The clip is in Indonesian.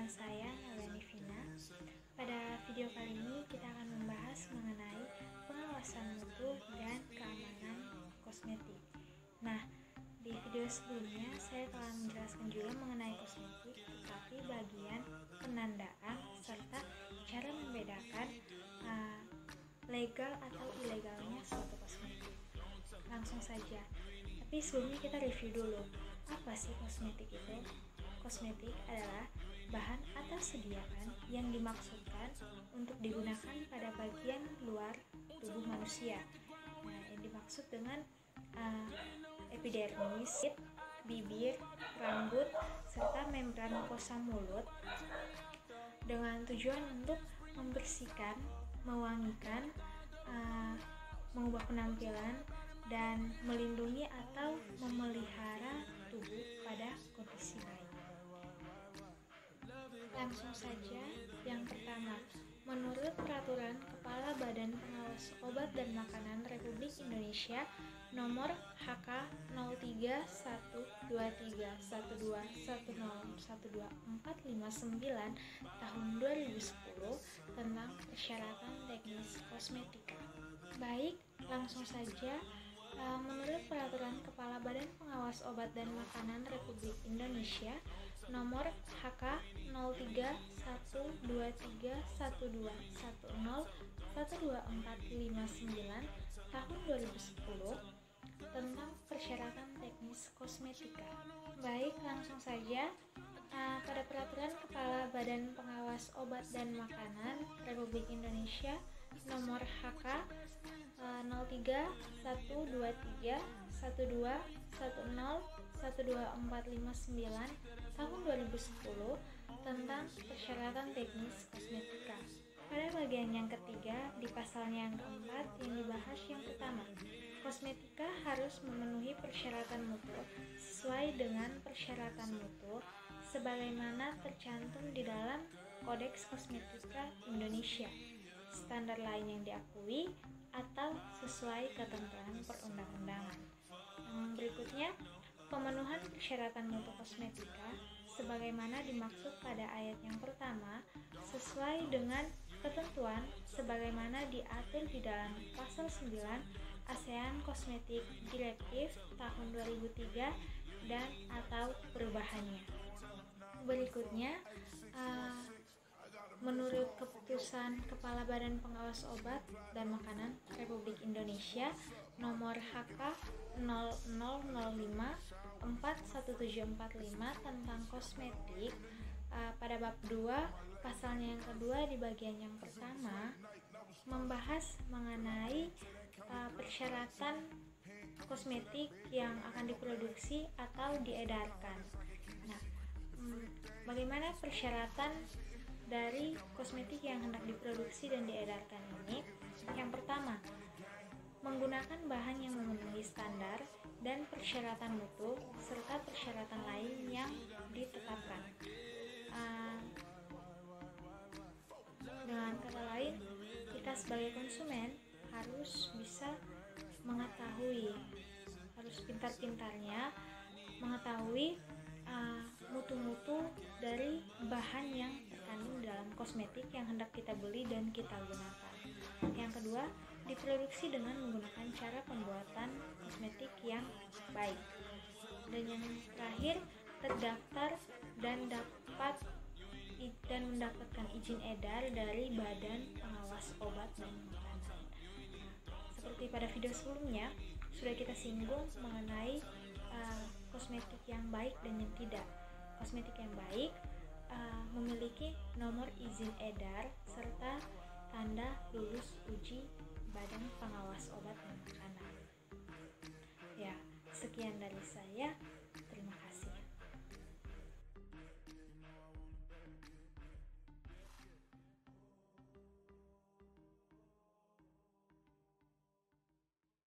saya Nalani Vina. Pada video kali ini kita akan membahas mengenai pengawasan mutu dan keamanan kosmetik. Nah, di video sebelumnya saya telah menjelaskan juga mengenai kosmetik, tetapi bagian penandaan serta cara membedakan legal atau ilegalnya suatu kosmetik. Langsung saja. Tapi sebelumnya kita review dulu. Apa sih kosmetik itu? Kosmetik adalah bahan atau sediaan yang dimaksudkan untuk digunakan pada bagian luar tubuh manusia. Nah, yang dimaksud dengan epidermis, bibir, rambut, serta membran mukosa mulut dengan tujuan untuk membersihkan, mewangikan, mengubah penampilan, dan melindungi atau memelihara tubuh pada kondisi baik. Langsung saja, yang pertama, menurut Peraturan Kepala Badan Pengawas Obat dan Makanan Republik Indonesia Nomor HK 03.13.12.10.12459 Tahun 2010 tentang persyaratan teknis kosmetika. Baik, langsung saja. Menurut Peraturan Kepala Badan Pengawas Obat dan Makanan Republik Indonesia Nomor HK 03.13.12.10.12459 Tahun 2010 tentang persyaratan teknis kosmetika. Baik, langsung saja. Pada Peraturan Kepala Badan Pengawas Obat dan Makanan Republik Indonesia Nomor HK 03.13.12.10.12459 Tahun 2010 tentang persyaratan teknis kosmetika. Pada bagian yang ketiga, di pasalnya yang keempat yang dibahas yang pertama, kosmetika harus memenuhi persyaratan mutu sesuai dengan persyaratan mutu sebagaimana tercantum di dalam Kodeks Kosmetika Indonesia, standar lain yang diakui atau sesuai ketentuan perundang-undangan. Berikutnya, pemenuhan persyaratan mutu kosmetika sebagaimana dimaksud pada ayat yang pertama sesuai dengan ketentuan sebagaimana diatur di dalam pasal 9 ASEAN Cosmetic Directive tahun 2003 dan atau perubahannya. Berikutnya, menurut keputusan Kepala Badan Pengawas Obat dan Makanan Republik Indonesia Nomor HK 00541745 tentang kosmetik, pada bab 2 pasalnya yang kedua di bagian yang pertama membahas mengenai persyaratan kosmetik yang akan diproduksi atau diedarkan. Nah, bagaimana persyaratan dari kosmetik yang hendak diproduksi dan diedarkan ini? Yang pertama, menggunakan bahan yang memenuhi standar dan persyaratan mutu serta persyaratan lain yang ditetapkan. Dengan kata lain, kita sebagai konsumen harus bisa mengetahui, harus pintar-pintarnya mengetahui mutu-mutu dari bahan yang terkandung dalam kosmetik yang hendak kita beli dan kita gunakan. Yang kedua, diproduksi dengan menggunakan cara pembuatan kosmetik yang baik. Dan yang terakhir, terdaftar dan mendapatkan izin edar dari Badan Pengawas Obat dan Makanan. Seperti pada video sebelumnya, sudah kita singgung mengenai kosmetik yang baik dan yang tidak. Kosmetik yang baik memiliki nomor izin edar serta tanda lulus uji Badan Pengawas Obat dan Makanan. Ya, sekian dari saya.